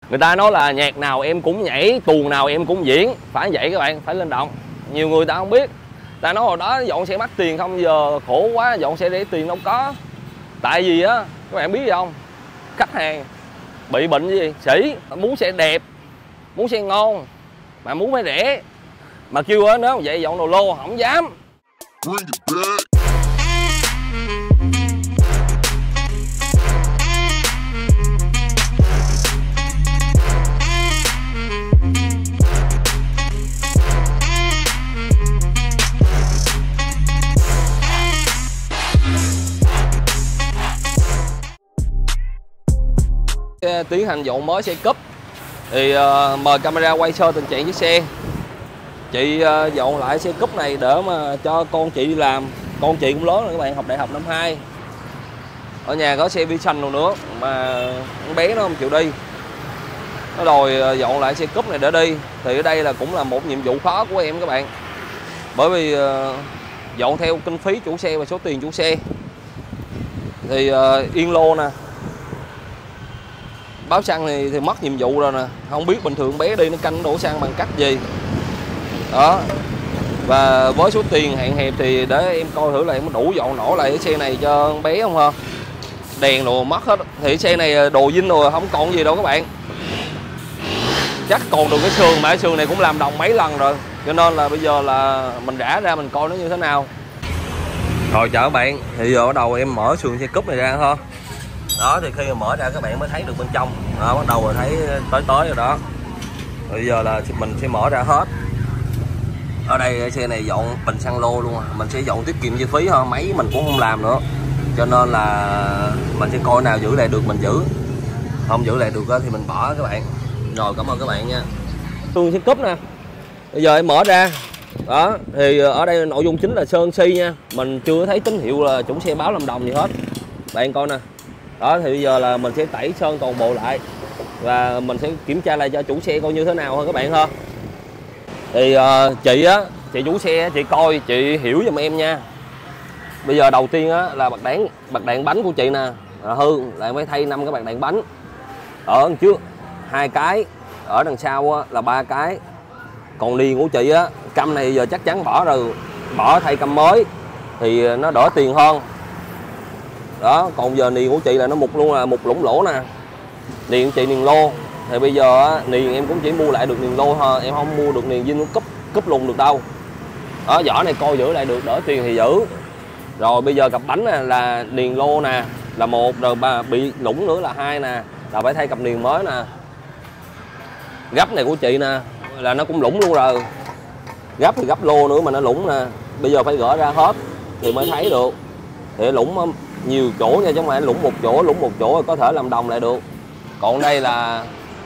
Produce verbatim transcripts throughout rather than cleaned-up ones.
Người ta nói là nhạc nào em cũng nhảy, tuồng nào em cũng diễn. Phải vậy các bạn, phải linh động. Nhiều người ta không biết. Ta nói hồi đó dọn xe mắc tiền không, giờ khổ quá, dọn xe để tiền đâu có. Tại vì á, các bạn biết gì không? Khách hàng bị bệnh gì? Sĩ, muốn xe đẹp, muốn xe ngon, mà muốn phải rẻ. Mà kêu á, nếu vậy dọn đồ lô, không dám. Tiến hành dọn mới xe cúp thì uh, mời camera quay sơ tình trạng chiếc xe. Chị uh, dọn lại xe cúp này để mà cho con chị đi làm. Con chị cũng lớn rồi các bạn, học đại học năm hai. Ở nhà có xe Vision đâu nữa mà con bé nó không chịu đi. Nó đòi uh, dọn lại xe cúp này để đi. Thì ở đây là cũng là một nhiệm vụ khó của em các bạn. Bởi vì uh, dọn theo kinh phí chủ xe và số tiền chủ xe. Thì uh, yên lô nè, báo xăng thì, thì mất nhiệm vụ rồi nè. Không biết bình thường bé đi nó canh đổ xăng bằng cách gì đó. Và với số tiền hạn hẹp thì để em coi thử là em có đủ dọn nổi lại cái xe này cho con bé không ha. Đèn đồ mất hết. Thì xe này đồ dinh rồi, không còn gì đâu các bạn. Chắc còn được cái sườn, mà cái sườn này cũng làm đồng mấy lần rồi. Cho nên là bây giờ là mình rã ra mình coi nó như thế nào. Rồi chào các bạn, thì giờ bắt đầu em mở sườn xe cúp này ra thôi. Đó, thì khi mà mở ra các bạn mới thấy được bên trong. Đó, bắt đầu rồi thấy tới tới rồi đó. Bây giờ là mình sẽ mở ra hết. Ở đây xe này dọn bình xăng lô luôn. Mình sẽ dọn tiết kiệm chi phí thôi, máy mình cũng không làm nữa. Cho nên là mình sẽ coi nào giữ lại được mình giữ, không giữ lại được thì mình bỏ các bạn. Rồi cảm ơn các bạn nha. Sườn xe cúp nè. Bây giờ em mở ra. Đó, thì ở đây nội dung chính là sơn xi nha. Mình chưa thấy tín hiệu là chủ xe báo làm đồng gì hết. Bạn coi nè. Đó, thì bây giờ là mình sẽ tẩy sơn toàn bộ lại và mình sẽ kiểm tra lại cho chủ xe coi như thế nào thôi các bạn ha. Thì uh, chị á, chị chủ xe chị coi chị hiểu giùm em nha. Bây giờ đầu tiên á là bạc đạn bạc đạn bánh của chị nè là hư, lại mới thay năm cái bạc đạn bánh. Ở đằng trước hai cái, ở đằng sau á, là ba cái. Còn niền của chị á, căm này giờ chắc chắn bỏ rồi, bỏ thay căm mới thì nó đỡ tiền hơn. Đó, còn giờ niền của chị là nó mục luôn, là mục lủng lỗ nè. Niền chị niền lô. Thì bây giờ á, niền em cũng chỉ mua lại được niền lô thôi, em không mua được niền zin cúp cúp lùng được đâu. Đó, vỏ này coi giữ lại được, đỡ tiền thì giữ. Rồi bây giờ cặp bánh nè là niền lô nè, là một, rồi bà bị lủng nữa là hai nè, là phải thay cặp niền mới nè. Gấp này của chị nè là nó cũng lủng luôn rồi. Gấp thì gấp lô nữa mà nó lủng nè. Bây giờ phải gỡ ra hết thì mới thấy được. Thì lủng nhiều chỗ nha, chứ không phải lủng một chỗ, lủng một chỗ có thể làm đồng lại được. Còn đây là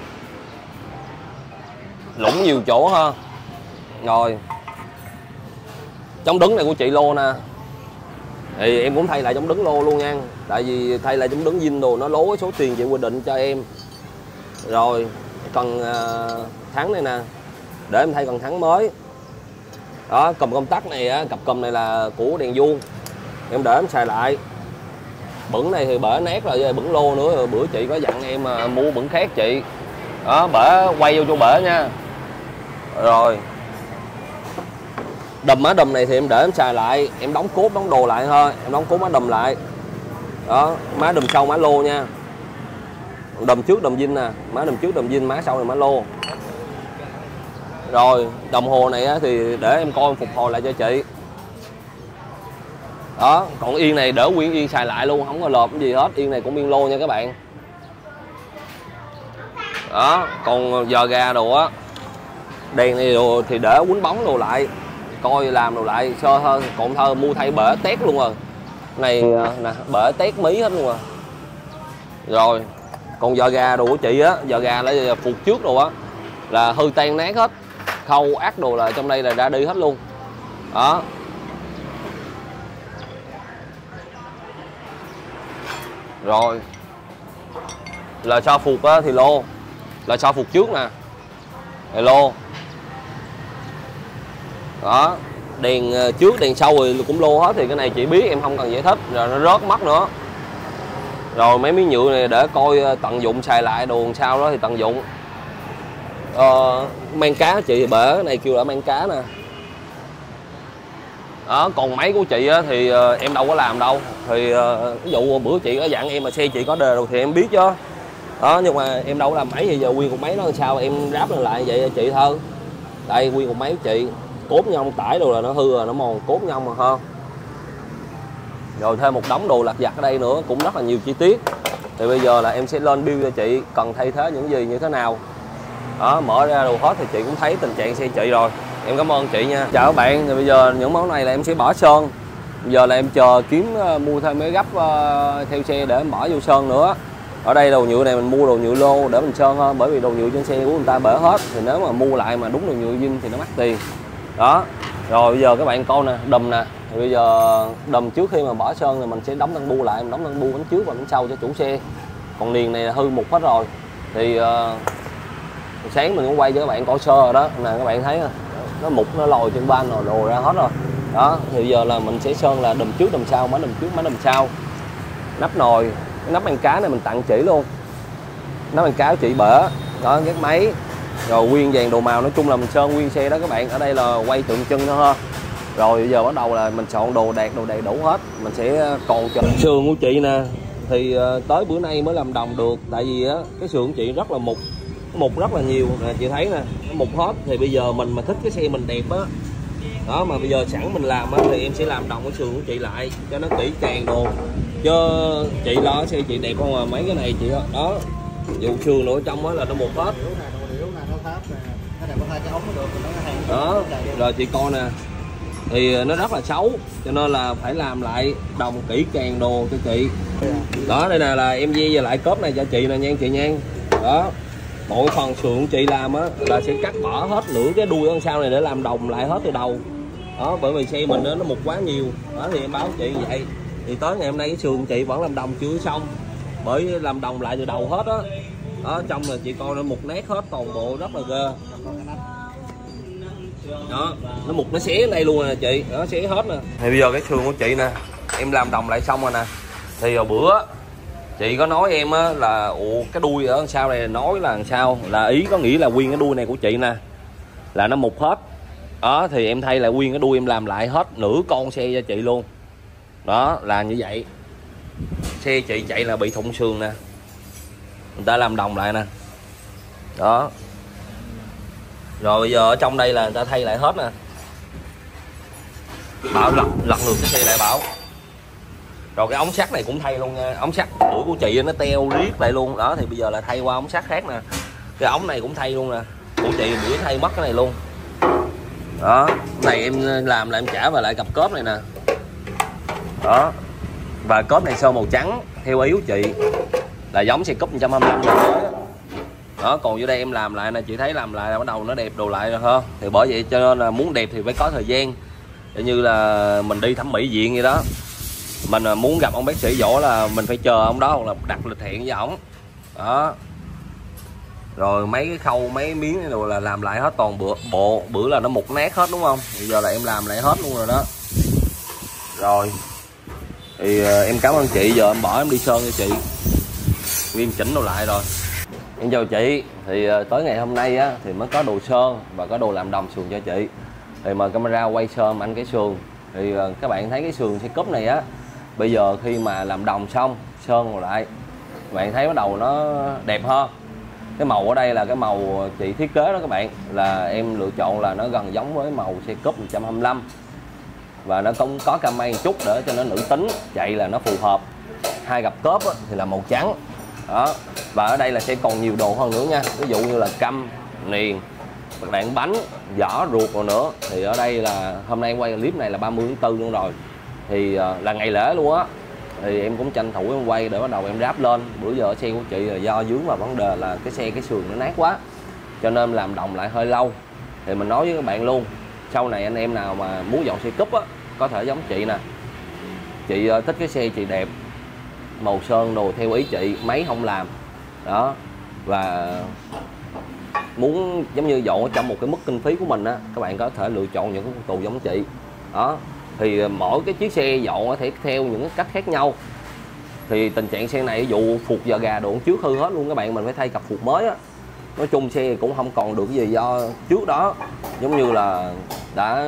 lủng nhiều chỗ ha. Rồi chống đứng này của chị lô nè, thì em cũng thay lại chống đứng lô luôn nha. Tại vì thay lại chống đứng zin đồ nó lố cái số tiền chị quy định cho em. Rồi cần uh, thắng này nè, để em thay cần thắng mới. Đó, cùm công tắc này á, cặp cùm này là của đèn vuông, em để em xài lại. Bửng này thì bể nét rồi, bửng lô nữa. Rồi bữa chị có dặn em mà mua bửng khác chị. Đó, bể quay vô chỗ bể nha. Rồi đùm má đùm này thì em để em xài lại, em đóng cốt đóng đồ lại thôi, em đóng cốt má đùm lại. Đó, má đùm sau má lô nha. Đùm trước đùm zin nè, má đùm trước đùm zin, má sau là má lô. Rồi đồng hồ này á, thì để em coi em phục hồi lại cho chị. Đó, còn yên này đỡ nguyên yên xài lại luôn, không có lợp cái gì hết. Yên này cũng yên lô nha các bạn. Đó, còn giờ gà đồ á, đèn này đồ thì để quýnh bóng đồ lại, coi làm đồ lại sơ hơn. Còn thơ mua thay bể tét luôn rồi. Này nè, bể tét mí hết luôn rồi. Rồi, còn giờ gà đồ của chị á, giờ gà là phục trước đồ á là hư tan nát hết. Khâu ác đồ là trong đây là ra đi hết luôn. Đó. Rồi là sao phục á, thì lô là sao phục trước nè, này lô. Đó, đèn trước đèn sau rồi cũng lô hết. Thì cái này chị biết em không cần giải thích, rồi nó rớt mất nữa. Rồi mấy miếng nhựa này để coi tận dụng xài lại đồ làm sao đó thì tận dụng. Ờ, mang cá chị bể cái này kêu là mang cá nè. Đó, còn máy của chị á, thì uh, em đâu có làm đâu. Thì uh, ví dụ bữa chị có dặn em mà xe chị có đề rồi thì em biết chứ. Đó, nhưng mà em đâu có làm máy thì giờ nguyên cục máy nó làm sao em ráp lên lại vậy cho chị thôi. Đây nguyên cục máy của chị, cốt nhông tải đồ là nó hư rồi, nó mòn cốt nhông mà ha. Rồi thêm một đống đồ lặt vặt ở đây nữa, cũng rất là nhiều chi tiết. Thì bây giờ là em sẽ lên build cho chị cần thay thế những gì như thế nào. Đó, mở ra đồ hết thì chị cũng thấy tình trạng xe chị rồi. Em cảm ơn chị nha. Chào các bạn, thì bây giờ những món này là em sẽ bỏ sơn. Bây giờ là em chờ kiếm uh, mua thêm mấy gấp uh, theo xe để em bỏ vô sơn nữa. Ở đây đồ nhựa này mình mua đồ nhựa lô để mình sơn hơn, bởi vì đồ nhựa trên xe của người ta bể hết. Thì nếu mà mua lại mà đúng đồ nhựa zin thì nó mắc tiền. Đó. Rồi bây giờ các bạn coi nè, đùm nè. Thì bây giờ đùm trước khi mà bỏ sơn thì mình sẽ đóng thân bu lại, mình đóng thân bu bánh trước và bánh sau cho chủ xe. Còn niền này hư mục hết rồi. Thì uh, sáng mình cũng quay cho các bạn coi sơ rồi đó. Nè các bạn thấy nè, nó mục nó lồi trên ban rồi lồi ra hết rồi. Đó, thì bây giờ là mình sẽ sơn là đùm trước đùm sau, máy đùm trước máy đùm sau. Nắp nồi, cái nắp ăn cá này mình tặng chỉ luôn. Nắp ăn cá của chị bể. Đó, gác máy. Rồi nguyên vàng đồ màu, nói chung là mình sơn nguyên xe đó các bạn. Ở đây là quay tượng trưng thôi ha. Rồi bây giờ bắt đầu là mình chọn đồ đạc, đồ đầy đủ hết. Mình sẽ còn chờ sườn của chị nè. Thì uh, tới bữa nay mới làm đồng được. Tại vì á, cái sườn của chị rất là mục. Mục rất là nhiều nè, chị thấy nè, nó mục hết. Thì bây giờ mình mà thích cái xe mình đẹp á, đó mà bây giờ sẵn mình làm á, thì em sẽ làm đồng cái sườn của chị lại cho nó kỹ càng đồ. Chứ chị lo xe chị đẹp không à, mấy cái này chị đó, dù sườn ở trong á là nó mục hết. Đó, rồi chị coi nè, thì nó rất là xấu, cho nên là phải làm lại đồng kỹ càng đồ cho chị. Đó, đây nè là em di về lại cốp này cho chị nè nha chị nha. Đó, mọi phần sườn của chị làm á là sẽ cắt bỏ hết nửa cái đuôi đằng sau này để làm đồng lại hết từ đầu. Đó, bởi vì xe mình đó, nó mục quá nhiều. Đó thì em báo chị vậy. Thì tới ngày hôm nay cái sườn chị vẫn làm đồng chưa xong, bởi làm đồng lại từ đầu hết á. Đó. Đó, trong là chị coi nó mục nát hết toàn bộ, rất là ghê. Đó, nó mục nó xé đây luôn nè chị, nó xé hết nè. Thì bây giờ cái sườn của chị nè, em làm đồng lại xong rồi nè. Thì hồi bữa chị có nói em á là ủa cái đuôi ở sau này nói là làm sao, là ý có nghĩ là nguyên cái đuôi này của chị nè là nó mục hết. Đó thì em thay lại nguyên cái đuôi, em làm lại hết nửa con xe cho chị luôn. Đó là như vậy. Xe chị chạy là bị thủng sườn nè, người ta làm đồng lại nè. Đó. Rồi bây giờ ở trong đây là người ta thay lại hết nè. Bảo lật lật ngược cái xe lại Bảo. Rồi cái ống sắt này cũng thay luôn nha. Ống sắt bữa của chị nó teo riết lại luôn. Đó thì bây giờ là thay qua ống sắt khác nè. Cái ống này cũng thay luôn nè. Của chị bữa thay mất cái này luôn. Đó, cái này em làm là em trả về lại cặp cốp này nè. Đó. Và cốp này sơn màu trắng theo ý của chị, là giống xe cúp một trăm hai mươi lăm rồi. Đó, còn dưới đây em làm lại nè, chị thấy làm lại là bắt đầu nó đẹp đồ lại rồi ha. Thì bởi vậy cho nên là muốn đẹp thì phải có thời gian. Để như là mình đi thẩm mỹ viện vậy đó. Mình muốn gặp ông bác sĩ Võ là mình phải chờ ông đó, hoặc là đặt lịch hẹn với ổng. Đó. Rồi mấy cái khâu, mấy miếng này đồ là làm lại hết toàn bữa bộ, bữa là nó mục nát hết đúng không? Bây giờ là em làm lại hết luôn rồi đó. Rồi. Thì uh, em cảm ơn chị, giờ em bỏ em đi sơn cho chị. Nguyên chỉnh đồ lại rồi. Em chào chị, thì uh, tới ngày hôm nay á thì mới có đồ sơn và có đồ làm đồng sườn cho chị. Thì mời camera quay sơn anh cái sườn. Thì uh, các bạn thấy cái sườn xe cúp này á, bây giờ khi mà làm đồng xong, sơn lại, các bạn thấy bắt đầu nó đẹp hơn. Cái màu ở đây là cái màu chị thiết kế đó các bạn, là em lựa chọn là nó gần giống với màu xe cúp một trăm hai mươi lăm. Và nó cũng có cam may một chút để cho nó nữ tính, chạy là nó phù hợp. Hai cặp cốp thì là màu trắng. Đó. Và ở đây là sẽ còn nhiều đồ hơn nữa nha. Ví dụ như là căm, niền, đạn bánh, vỏ ruột rồi nữa. Thì ở đây là hôm nay em quay clip này là ba mươi tháng tư luôn rồi. Thì uh, là ngày lễ luôn á. Thì em cũng tranh thủ em quay để bắt đầu em ráp lên. Bữa giờ xe của chị là do dướng vào vấn đề là cái xe cái sườn nó nát quá, cho nên làm đồng lại hơi lâu. Thì mình nói với các bạn luôn, sau này anh em nào mà muốn dọn xe cúp á, có thể giống chị nè. Chị uh, thích cái xe chị đẹp, màu sơn đồ theo ý chị, máy không làm. Đó. Và muốn giống như dọn ở trong một cái mức kinh phí của mình á, các bạn có thể lựa chọn những cái con tù giống chị. Đó. Thì mỗi cái chiếc xe dọn có thể theo những cái cách khác nhau. Thì tình trạng xe này ví dụ phục giờ gà độ trước hư hết luôn các bạn, mình phải thay cặp phục mới á. Nói chung xe cũng không còn được cái gì do trước đó giống như là đã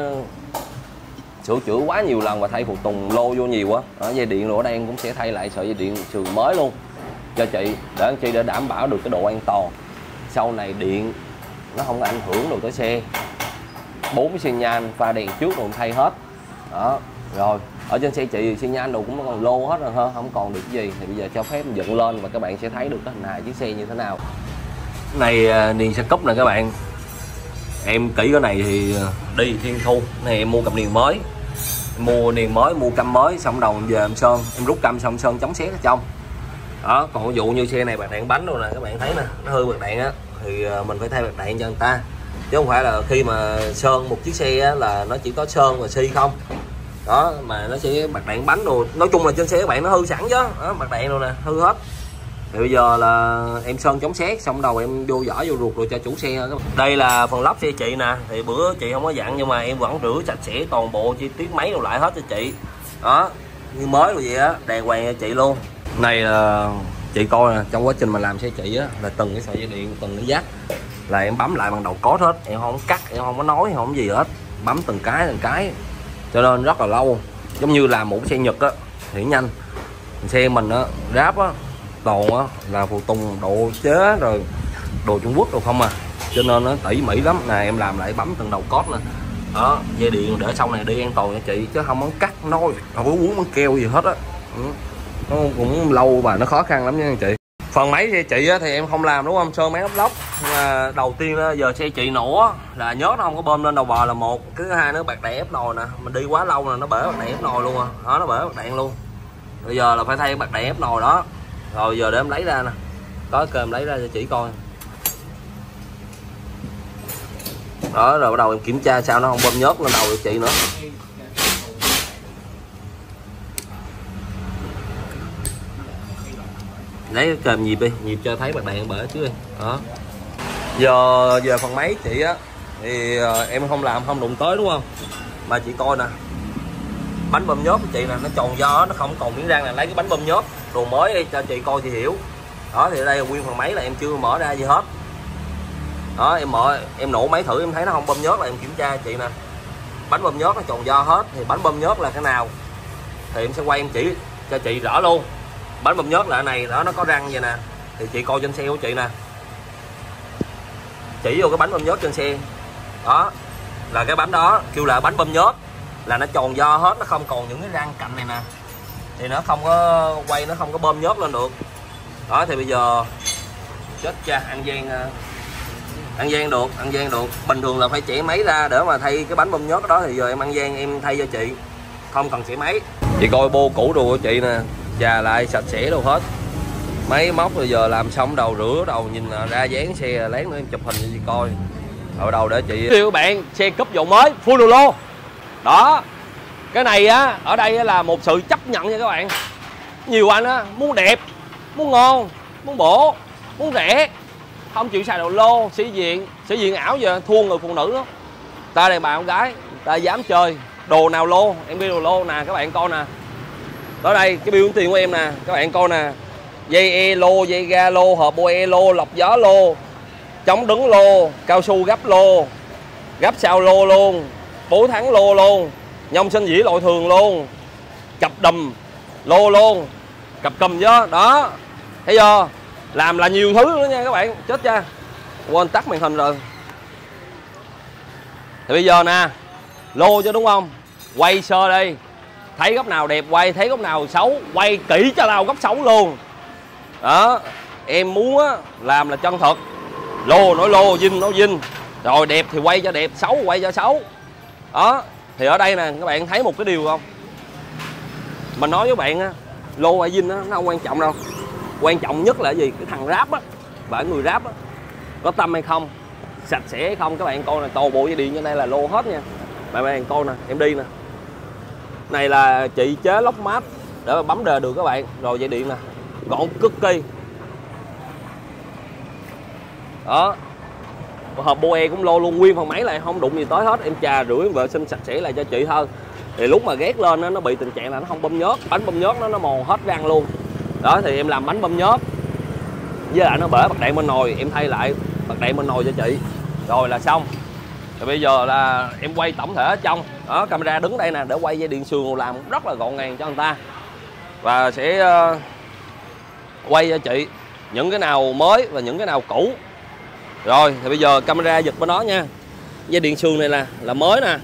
sửa chữa quá nhiều lần và thay phụ tùng lô vô nhiều quá. Ở dây điện rồi ở đây em cũng sẽ thay lại sợi dây điện sườn mới luôn cho chị, để anh chị để đảm bảo được cái độ an toàn. Sau này điện nó không có ảnh hưởng được tới xe. Bốn cái xi nhan pha đèn trước rồi thay hết. Đó. Rồi, ở trên xe chị thì xi nhan đồ cũng còn lô hết rồi ha, không còn được cái gì. Thì bây giờ cho phép dựng lên và các bạn sẽ thấy được cái hình hài chiếc xe như thế nào. Này niền xe cúp nè các bạn. Em kỹ cái này thì đi Thiên Thu này em mua cặp niền mới, em mua niền mới, mua căm mới, xong đầu về em sơn, em rút căm xong sơn chống xé ở trong. Đó, còn ví dụ như xe này bạc đạn bánh rồi nè các bạn thấy nè, nó hư bạc đạn á thì mình phải thay bạc đạn cho người ta, chứ không phải là khi mà sơn một chiếc xe á, là nó chỉ có sơn và xi không. Đó, mà nó sẽ bạc đạn bánh rồi, nói chung là trên xe các bạn nó hư sẵn chứ. Đó, bạc đạn rồi nè, hư hết. Thì bây giờ là em sơn chống sét xong đầu em vô vỏ vô ruột rồi cho chủ xe. Đây là phần lốp xe chị nè, thì bữa chị không có dặn nhưng mà em vẫn rửa sạch sẽ toàn bộ chi tiết máy đồ lại hết cho chị. Đó, như mới rồi vậy á, đàng hoàng cho chị luôn. Này là chị coi nè, trong quá trình mà làm xe chị á là từng cái sợi dây điện, từng cái dắt là em bấm lại bằng đầu cốt hết, em không cắt, em không có nói, không gì hết, bấm từng cái từng cái cho nên rất là lâu. Giống như là một xe Nhật á thì nhanh, xe mình á ráp á toàn á là phụ tùng độ chế rồi đồ Trung Quốc rồi không à, cho nên nó tỉ mỉ lắm. Nè em làm lại bấm từng đầu cốt nè. Đó, dây điện để sau này đi an toàn cho chị, chứ không có cắt nôi, không có uống bắn keo gì hết á. Ừ. Nó cũng lâu và nó khó khăn lắm nha chị. Phần máy xe chị á, thì em không làm đúng không, sơn máy ốp lóc. Mà đầu tiên á, giờ xe chị nổ là nhớ nó không có bơm lên đầu bò là một, cái thứ hai nó bạc đạn ép nồi nè, mình đi quá lâu nè nó bể bạc đạn ép nồi luôn à. Đó, nó bể bạc đạn luôn. Bây giờ là phải thay bạc đạn ép nồi đó. Rồi giờ để em lấy ra nè, có kêu em lấy ra cho chị coi. Đó, rồi bắt đầu em kiểm tra sao nó không bơm nhớt lên đầu cho chị nữa. Lấy kèm nhịp đi, nhịp cho thấy bạc đạn bể chứ đi. Đó. Giờ về phần máy chị á thì em không làm, không đụng tới đúng không, mà chị coi nè, bánh bơm nhớt của chị nè, nó tròn do nó không còn miếng răng, là lấy cái bánh bơm nhớt đồ mới đi cho chị coi chị hiểu. Đó, thì đây là nguyên phần máy là em chưa mở ra gì hết. Đó, em mở em nổ máy thử em thấy nó không bơm nhớt là em kiểm tra chị nè, bánh bơm nhớt nó tròn do hết. Thì bánh bơm nhớt là cái nào thì em sẽ quay em chỉ cho chị rõ luôn. Bánh bơm nhớt là cái này đó, nó có răng vậy nè, thì chị coi trên xe của chị nè, chỉ vô cái bánh bơm nhớt trên xe đó, là cái bánh đó kêu là bánh bơm nhớt, là nó tròn do hết, nó không còn những cái răng cạnh này nè, thì nó không có quay, nó không có bơm nhớt lên được. Đó, thì bây giờ chết cha, ăn gian ăn gian được, ăn gian được. Bình thường là phải chẻ máy ra để mà thay cái bánh bơm nhớt đó, thì giờ em ăn gian em thay cho chị, không cần chẻ máy. Chị coi bô cũ đồ của chị nè, chà lại sạch sẽ đâu hết. Máy móc bây giờ làm xong đầu rửa đầu, nhìn ra dáng xe lén nữa em chụp hình cho chị coi. Ở đầu để chị kêu bạn xe cúp dầu mới full lô. Đó, cái này á ở đây là một sự chấp nhận nha các bạn. Nhiều anh á muốn đẹp, muốn ngon, muốn bổ, muốn rẻ, không chịu xài đồ lô, sĩ diện, sĩ diện ảo giờ thua người phụ nữ đó. Ta đàn bà con gái, ta dám chơi đồ nào lô, em biết đồ lô nè các bạn coi nè. Đó đây cái bill tiền của em nè, các bạn coi nè. Dây e lô, dây ga lô, hộp bô e lô, lọc gió lô, chống đứng lô, cao su gấp lô, gấp sau lô luôn, bố thắng lô luôn, nhông sinh dĩ loại thường luôn, cặp đùm lô luôn, cặp cầm chứ. Đó, thấy chưa, làm là nhiều thứ nữa nha các bạn. Chết cha, quên tắt màn hình rồi. Thì bây giờ nè, lô chứ đúng không, quay sơ đây, thấy góc nào đẹp quay, thấy góc nào xấu quay kỹ cho nào góc xấu luôn. Đó, em muốn á, làm là chân thật, lô nói lô, dinh nói dinh, rồi đẹp thì quay cho đẹp, xấu quay cho xấu. Đó, thì ở đây nè các bạn thấy một cái điều không, mình nói với bạn á, lô hay dinh á nó không quan trọng đâu, quan trọng nhất là cái gì, cái thằng ráp á và người ráp á có tâm hay không, sạch sẽ hay không. Các bạn coi nè, toàn bộ dây điện như đây là lô hết nha. Các bạn coi nè, em đi nè, này là chị chế lóc mát để mà bấm đề được các bạn. Rồi dây điện nè, gọn cực kỳ. Đó, hộp bô e cũng lô luôn, nguyên phần máy lại không đụng gì tới hết. Em chà rửa vệ sinh sạch sẽ lại cho chị thôi. Thì lúc mà ghét lên nó, nó bị tình trạng là nó không bơm nhớt, bánh bơm nhớt nó nó mòn hết răng luôn. Đó thì em làm bánh bơm nhớt, với lại nó bể bạc đạn bên nồi, em thay lại bạc đạn bên nồi cho chị, rồi là xong. Rồi bây giờ là em quay tổng thể ở trong. Đó, camera đứng đây nè để quay dây điện sườn làm rất là gọn gàng cho người ta. Và sẽ uh, quay cho chị những cái nào mới và những cái nào cũ. Rồi thì bây giờ camera giật bên đó nha. Dây điện sườn này là là mới nè,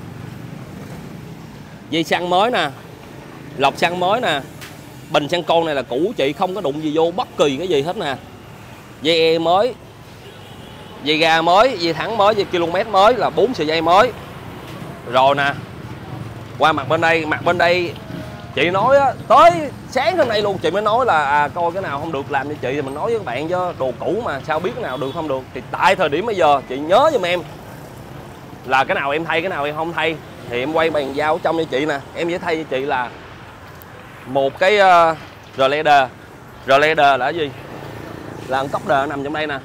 dây xăng mới nè, lọc xăng mới nè, bình xăng con này là cũ chị, không có đụng gì vô bất kỳ cái gì hết nè. Dây e mới, dây ga mới, dây thắng mới, dây km mới, là bốn sợi dây mới. Rồi nè, qua mặt bên đây, mặt bên đây chị nói á, tới sáng hôm nay luôn chị mới nói là à, coi cái nào không được làm cho chị, thì mình nói với các bạn chứ đồ cũ mà sao biết cái nào được không được. Thì tại thời điểm bây giờ chị nhớ giùm em là cái nào em thay, cái nào em không thay, thì em quay bàn giao trong cho chị nè. Em sẽ thay cho chị là một cái uh, rờ lê đê. Rờ lê đê là cái gì? Là một cốc đờ nằm trong đây nè.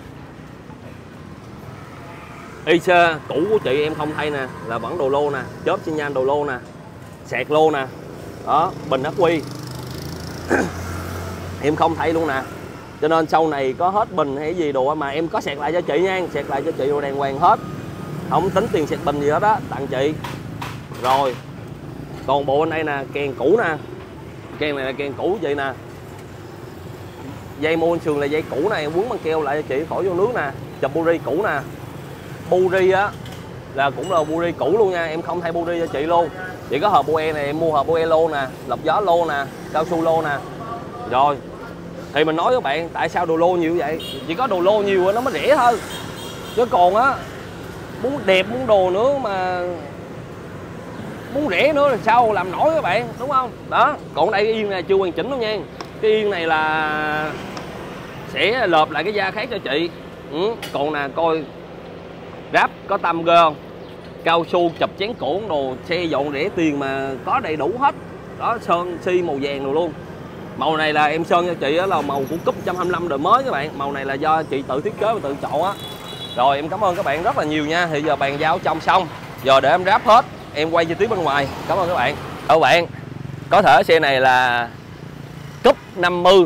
i xê cũ của chị em không thay nè, là vẫn đồ lô nè, chớp xi nhan đồ lô nè, sạc lô nè. Đó, bình ắc quy em không thay luôn nè. Cho nên sau này có hết bình hay gì đồ mà em có sạc lại cho chị nha, sạc lại cho chị đồ đàng hoàng hết, không tính tiền sạc bình gì hết á, tặng chị. Rồi còn bộ bên đây nè, kèn cũ nè, kèn này là kèn cũ chị nè, dây môn sườn là dây cũ này, quấn băng keo lại cho chị khỏi vô nước nè. Chụp buri cũ nè, buri á là cũng là buri cũ luôn nha, em không thay buri cho chị luôn. Chỉ có hộp bue này em mua hộp bue lô nè, lọc gió lô nè, cao su lô nè. Rồi thì mình nói với các bạn tại sao đồ lô nhiều vậy, chỉ có đồ lô nhiều nó mới rẻ hơn, chứ còn á muốn đẹp muốn đồ nữa mà muốn rẻ nữa là sao làm nổi các bạn, đúng không? Đó, còn đây cái yên này chưa hoàn chỉnh đâu nha, cái yên này là sẽ lợp lại cái da khác cho chị. Ừ. Còn nè coi ráp có tâm ghê không, cao su chụp chén cổ đồ, xe dọn rẻ tiền mà có đầy đủ hết. Đó, sơn xi màu vàng rồi luôn. Màu này là em sơn cho chị đó là màu của cúp một trăm hai mươi lăm đời mới các bạn. Màu này là do chị tự thiết kế và tự chọn á. Rồi em cảm ơn các bạn rất là nhiều nha. Thì giờ bàn giao trong xong, giờ để em ráp hết, em quay chi tiết bên ngoài. Cảm ơn các bạn. Các bạn, có thể xe này là cúp năm mươi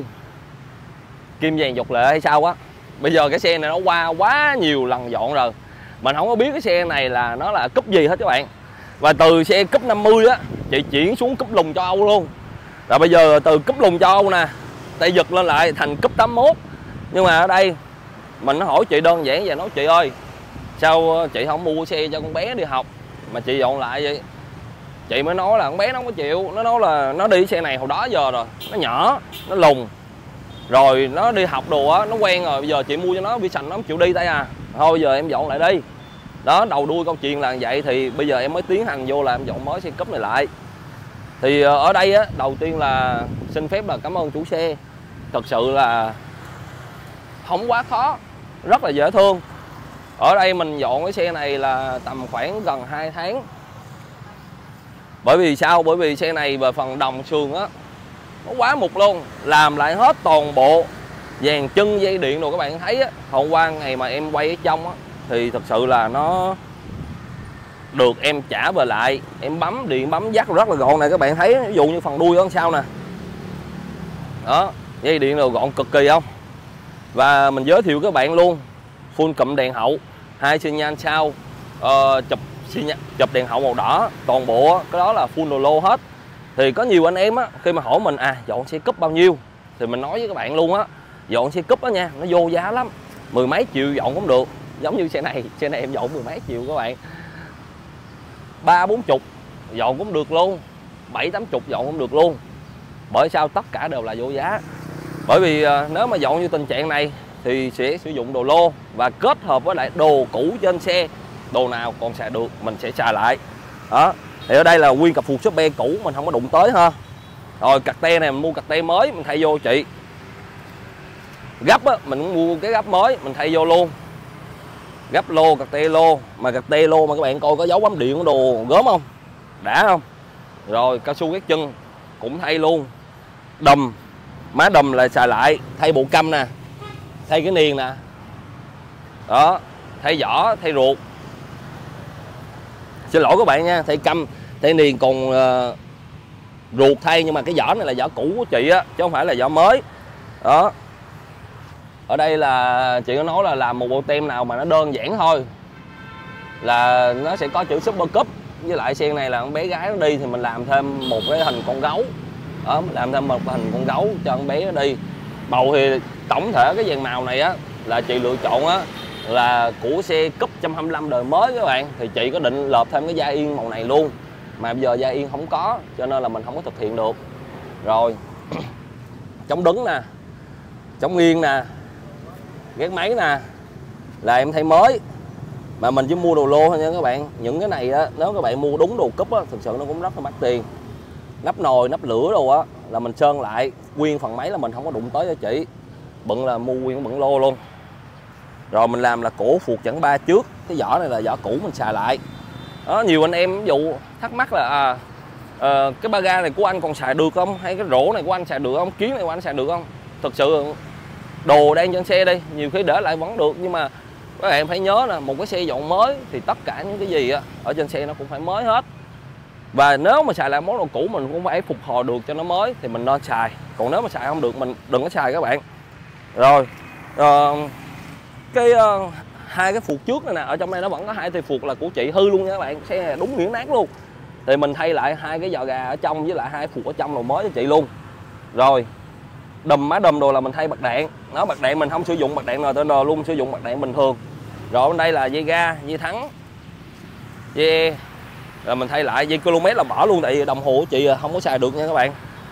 kim vàng dục lệ hay sao á. Bây giờ cái xe này nó qua quá nhiều lần dọn rồi, mình không có biết cái xe này là nó là cúp gì hết các bạn. Và từ xe cúp năm mươi á, chị chuyển xuống cúp lùng châu Âu luôn. Rồi bây giờ từ cúp lùng châu Âu nè, tay giật lên lại thành cúp tám mốt. Nhưng mà ở đây mình nó hỏi chị đơn giản vậy, nói chị ơi sao chị không mua xe cho con bé đi học mà chị dọn lại vậy? Chị mới nói là con bé nó không có chịu, nó nói là nó đi xe này hồi đó giờ rồi, nó nhỏ, nó lùng, rồi nó đi học đồ á, nó quen rồi, bây giờ chị mua cho nó Vision nó không chịu đi tay à. Thôi bây giờ em dọn lại đi. Đó, đầu đuôi câu chuyện là vậy, thì bây giờ em mới tiến hành vô làm dọn mới xe cúp này lại. Thì ở đây á, đầu tiên là xin phép là cảm ơn chủ xe. Thật sự là không quá khó, rất là dễ thương. Ở đây mình dọn cái xe này là tầm khoảng gần hai tháng. Bởi vì sao? Bởi vì xe này về phần đồng sườn á, nó quá mục luôn. Làm lại hết toàn bộ dàn chân dây điện rồi các bạn thấy á. Hôm qua ngày mà em quay ở trong á, thì thật sự là nó được em trả về lại. Em bấm điện bấm dắt rất là gọn này các bạn thấy. Ví dụ như phần đuôi ở sau nè, đó, dây điện rồi gọn cực kỳ không. Và mình giới thiệu các bạn luôn, full cụm đèn hậu, hai xi nhan sau, uh, chụp xi nhan, chụp đèn hậu màu đỏ, toàn bộ cái đó là full đồ lô hết. Thì có nhiều anh em á, khi mà hỏi mình à dọn xe cúp bao nhiêu, thì mình nói với các bạn luôn á, dọn xe cúp á nha, nó vô giá lắm, mười mấy triệu dọn cũng được. Giống như xe này, xe này em dọn mười mấy triệu các bạn, ba bốn chục dọn cũng được luôn, bảy tám chục dọn cũng được luôn. Bởi sao? Tất cả đều là vô giá. Bởi vì nếu mà dọn như tình trạng này thì sẽ sử dụng đồ lô và kết hợp với lại đồ cũ trên xe, đồ nào còn xài được mình sẽ xài lại. Đó, thì ở đây là nguyên cặp phuộc shop be cũ mình không có đụng tới ha. Rồi cặt te này mình mua cặt te mới mình thay vô chị. Gấp á, mình cũng mua cái gấp mới mình thay vô luôn. Gấp lô, cặt te lô, mà cặt te lô mà các bạn coi có dấu bấm điện đồ gớm không? Đã không? Rồi cao su gác chân cũng thay luôn. Đầm, má đầm là xài lại, thay bộ căm nè, thay cái niền nè. Đó, thay vỏ, thay ruột. Xin lỗi các bạn nha, thay căm, thay niền còn uh, ruột thay, nhưng mà cái vỏ này là vỏ cũ của chị á, chứ không phải là vỏ mới. Đó. Ở đây là chị có nói là làm một bộ tem nào mà nó đơn giản thôi là nó sẽ có chữ Super Cup. Với lại xe này là con bé gái nó đi thì mình làm thêm một cái hình con gấu. Đó, mình làm thêm một hình con gấu cho con bé nó đi. Màu thì tổng thể cái dàn màu này á là chị lựa chọn á là của xe Cup một hai lăm đời mới các bạn. Thì chị có định lợp thêm cái da yên màu này luôn, mà bây giờ da yên không có cho nên là mình không có thực hiện được. Rồi chống đứng nè, chống nghiêng nè, gác máy nè là em thay mới, mà mình chỉ mua đồ lô thôi nha các bạn. Những cái này á, nếu các bạn mua đúng đồ Cup á, thực sự nó cũng rất là mắc tiền. Nắp nồi, nắp lửa đồ á là mình sơn lại, nguyên phần máy là mình không có đụng tới cho chị. Bận là mua nguyên bận lô luôn. Rồi mình làm là cổ phuộc chẵn ba trước, cái vỏ này là vỏ cũ mình xài lại. Đó, nhiều anh em ví dụ thắc mắc là à, à, cái ba ga này của anh còn xài được không, hay cái rổ này của anh xài được không, kiến này của anh xài được không. Thực sự đồ đang trên xe đi, nhiều khi để lại vẫn được, nhưng mà các bạn phải nhớ là một cái xe dọn mới thì tất cả những cái gì á, ở trên xe nó cũng phải mới hết. Và nếu mà xài lại món đồ cũ mình cũng phải phục hồi được cho nó mới thì mình nên xài. Còn nếu mà xài không được mình đừng có xài các bạn. Rồi uh, cái uh, hai cái phuộc trước này nè, ở trong đây nó vẫn có hai tay phuộc là của chị hư luôn nha các bạn, xe đúng nghiến nát luôn. Thì mình thay lại hai cái giò gà ở trong với lại hai phuộc ở trong đồ mới cho chị luôn. Rồi đùm má đùm đồ là mình thay bạc đạn. Nó bạc đạn mình không sử dụng bạc đạn en tê en luôn, sử dụng bạc đạn bình thường. Rồi bên đây là dây ga, dây thắng, dây e. Rồi mình thay lại dây km là bỏ luôn, tại vì đồng hồ của chị không có xài được nha các bạn.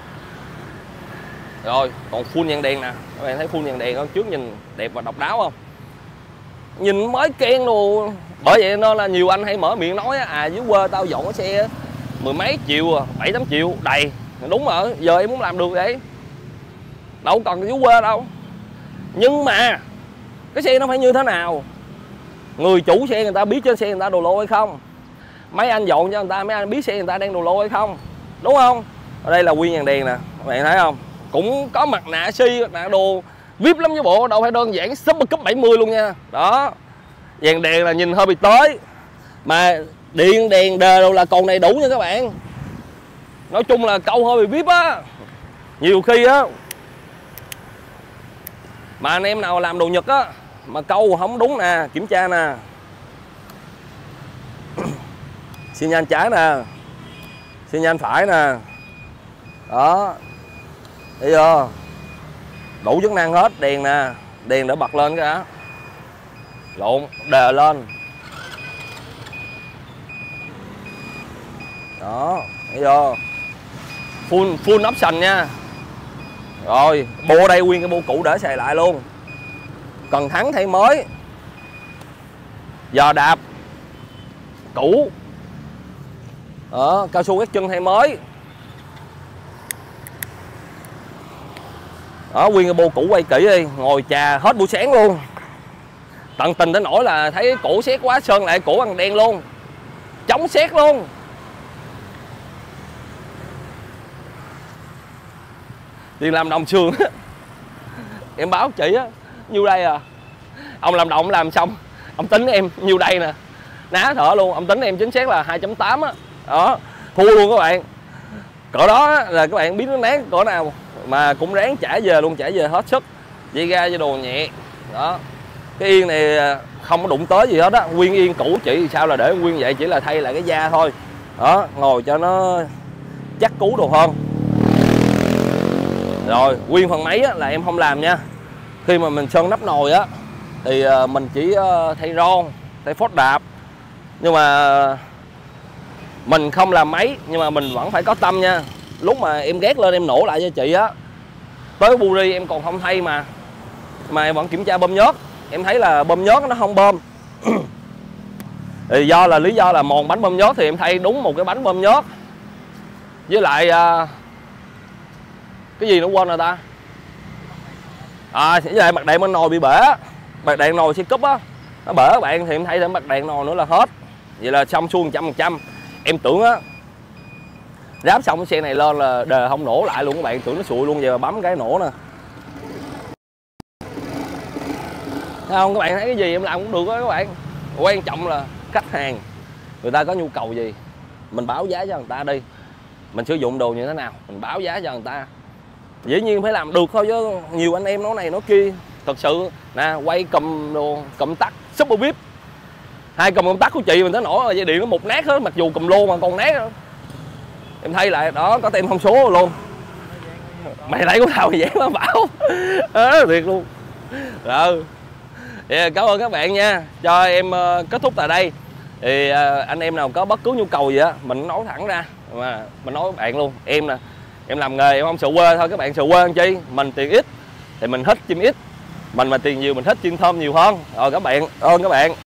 Rồi còn full dàn đèn nè, các bạn thấy full dàn đèn không, trước nhìn đẹp và độc đáo không, nhìn mới keng luôn. Bởi vậy nên là nhiều anh hay mở miệng nói à dưới quê tao dọn cái xe mười mấy triệu à, bảy tám triệu đầy. Đúng rồi, giờ em muốn làm được vậy, đâu cần dưới quê đâu. Nhưng mà cái xe nó phải như thế nào, người chủ xe người ta biết trên xe người ta đồ lô hay không, mấy anh dọn cho người ta, mấy anh biết xe người ta đang đồ lô hay không, đúng không. Ở đây là nguyên dàn đèn nè, các bạn thấy không, cũng có mặt nạ xi, mặt nạ đồ vip lắm chứ bộ, đâu phải đơn giản Super Cup bảy mươi luôn nha. Đó, dàn đèn là nhìn hơi bị tới, mà điện đèn đề đâu là còn đầy đủ nha các bạn. Nói chung là câu hơi bị vip á. Nhiều khi á mà anh em nào làm đồ Nhật á mà câu không đúng nè, kiểm tra nè, xi nhan trái nè, xi nhan phải nè. Đó, thấy chưa, đủ chức năng hết. Đèn nè, đèn để bật lên cái đã, lộn đề lên. Đó, thấy chưa, full full option nha. Rồi bộ đây nguyên cái bộ cũ để xài lại luôn, cần thắng thay mới, giò đạp cũ. Đó, cao su các chân thay mới. Đó, nguyên cái bộ cũ quay kỹ đi, ngồi trà hết buổi sáng luôn. Tận tình tới nỗi là thấy cổ sét quá sơn lại cổ bằng đen luôn, chống sét luôn. Tiền làm đồng sườn em báo chị á nhiêu đây à, ông làm đồng làm xong ông tính em nhiêu đây nè, ná thở luôn. Ông tính em chính xác là hai chấm tám á. Đó, thua luôn các bạn. Cỡ đó là các bạn biết nó nát cỡ nào, mà cũng ráng trả về luôn, trả về hết sức. Dây ga dây đồ nhẹ. Đó, cái yên này không có đụng tới gì hết á, nguyên yên cũ chỉ thì sao là để nguyên vậy, chỉ là thay lại cái da thôi. Đó, ngồi cho nó chắc cú đồ hơn. Rồi nguyên phần máy á, là em không làm nha. Khi mà mình sơn nắp nồi á thì mình chỉ thay ron, thay phốt đạp, nhưng mà mình không làm máy, nhưng mà mình vẫn phải có tâm nha. Lúc mà em ghét lên em nổ lại cho chị á, tới buri em còn không thay mà mà em vẫn kiểm tra bơm nhớt, em thấy là bơm nhớt nó không bơm. Thì do là lý do là mòn bánh bơm nhớt thì em thay đúng một cái bánh bơm nhớt. Với lại cái gì nữa quên rồi ta, à với lại bạc đèn bên nồi bị bể, bạc đèn nồi xe cúp á nó bể các bạn, thì em thay thêm bạc đèn nồi nữa là hết. Vậy là xong xuôi một trăm phần trăm. Em tưởng á ráp xong cái xe này lên là đề không nổ lại luôn các bạn, tưởng nó sụi luôn, vậy mà bấm cái nổ nè. Thấy không, các bạn thấy cái gì em làm cũng được đó các bạn. Quan trọng là khách hàng người ta có nhu cầu gì mình báo giá cho người ta đi. mình sử dụng đồ như thế nào mình báo giá cho người ta. Dĩ nhiên phải làm được thôi, chứ nhiều anh em nói này nói kia. Thật sự nè, quay cầm đồ cầm tắc super vip, hai cầm công tắc của chị mình tới nổi dây điện nó một nát hết, mặc dù cầm lô mà còn nát đó. Em thay lại đó, có tem thông số luôn. Mày lấy của tao mày dán nó bảo à, thiệt luôn. Rồi yeah, cảm ơn các bạn nha, cho em uh, kết thúc tại đây. Thì uh, anh em nào có bất cứ nhu cầu gì á mình nói thẳng ra, mà mình nói với bạn luôn, em nè, em làm nghề em không sợ quê thôi, các bạn sợ quê làm chi. Mình tiền ít thì mình hết chim ít, mình mà tiền nhiều mình hết chim thơm nhiều hơn. Rồi các bạn ơn các bạn.